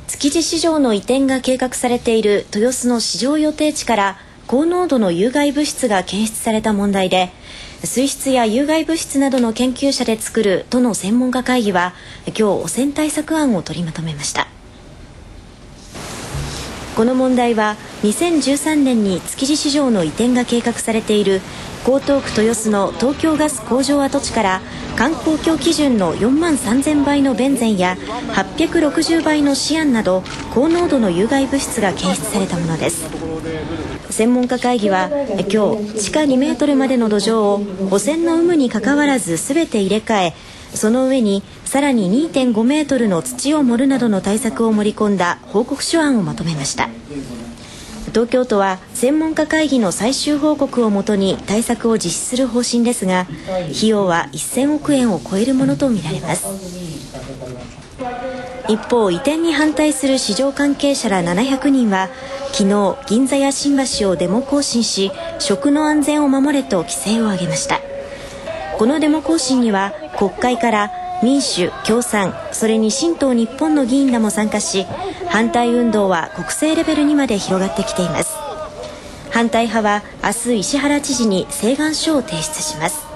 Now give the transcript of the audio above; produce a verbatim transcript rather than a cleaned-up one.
築地市場の移転が計画されている豊洲の市場予定地から高濃度の有害物質が検出された問題で、水質や有害物質などの研究者で作る都の専門家会議は今日汚染対策案を取りまとめました。この問題はにせんじゅうさんねんに築地市場の移転が計画されている江東区豊洲の東京ガス工場跡地から環境基準のよんまんさんぜんばいのベンゼンやはっぴゃくろくじゅうばいのシアンなど高濃度の有害物質が検出されたものです。専門家会議は今日地下にメートルまでの土壌を汚染の有無にかかわらず全て入れ替え、その上にさらに にてんごメートルの土を盛るなどの対策を盛り込んだ報告書案をまとめました。東京都は専門家会議の最終報告をもとに対策を実施する方針ですが、費用はせんおくえんを超えるものとみられます。一方、移転に反対する市場関係者らななひゃくにんは昨日銀座や新橋をデモ行進し、食の安全を守れと規制を上げました。このデモ行進には国会から民主、共産、それに新党日本の議員らも参加し、反対運動は国政レベルにまで広がってきています。反対派は明日石原知事に請願書を提出します。